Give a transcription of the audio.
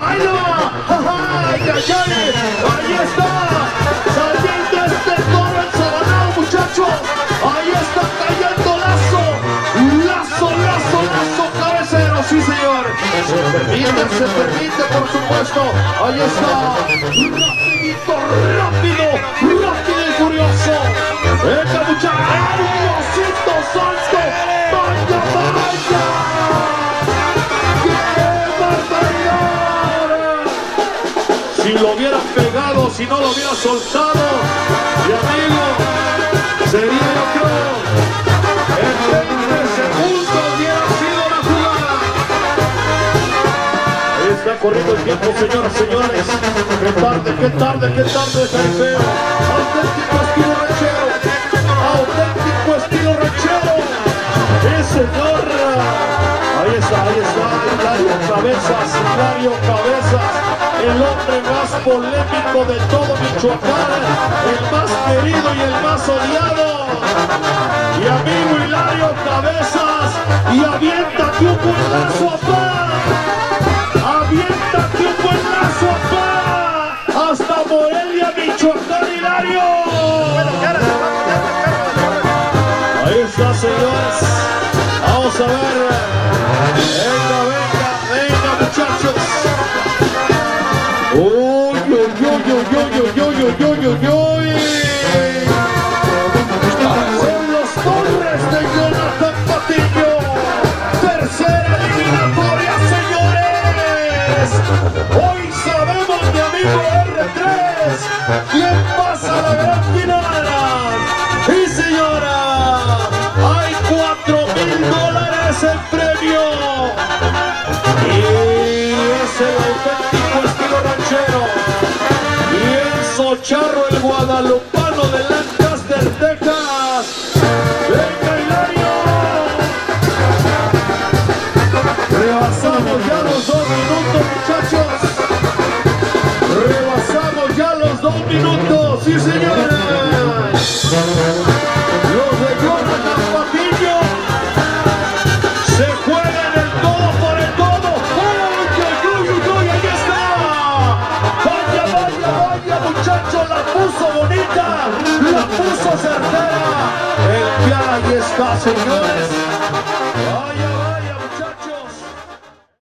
¡Ahí no! ¡Ay, ay, ay! ¡Ahí está! ¡Saliendo este toro ensabanado, muchachos! ¡Ahí está cayendo Lazo! ¡Lazo, lazo, lazo! ¡Cabecero! ¡Sí, señor! Se permite, por supuesto. ¡Ahí está! ¡Rapidito, rápido! ¡Rápido y furioso! ¡Venga, muchachos! ¡Ay, Diosito santo! ¡Vaya, vaya! Si lo hubiera pegado, si no lo hubiera soltado, mi amigo, sería, yo creo, en 20 segundos hubiera sido la jugada. Ahí está corriendo el tiempo, señoras y señores. Qué tarde, qué tarde, qué tarde, Jaripeo. Auténtico estilo ranchero. Auténtico estilo ranchero. ¡Sí, señor! Ahí está, Hilario Cabezas, el hombre más polémico de todo Michoacán, el más querido y el más odiado. Y amigo Hilario Cabezas, y aviéntate un buenazo, papá. Aviéntate un buenazo, papá. Hasta Morelia, Michoacán, Hilario. Ahí está, señores. Vamos a ver. Venga, venga, venga, muchachos. ¡Uy, uy, uy, uy, uy, uy, uy, uy, uy! Son los Torres de Jonathan Patiño. Tercera eliminatoria, señores. Hoy sabemos, mi amigo R3, quién pasa a la gran final. ¡Sí, señora! ¡Hay $4,000 en premio! Y es el auténtico estilo ranchero. Lienzo Charro, el guadalupano de Lancaster, Texas. ¡Venga, Hilario! Rebasamos ya los 2 minutos, muchachos. Rebasamos ya los 2 minutos. ¡Sí, señores! Los de Jonathan Patiño se juegan el todo por el todo. ¡Uy, uy, uy, uy! ¡Ahí está! ¡Vaya, vaya, vaya, muchachos! La puso bonita, la puso certera. El que ahí está, señores.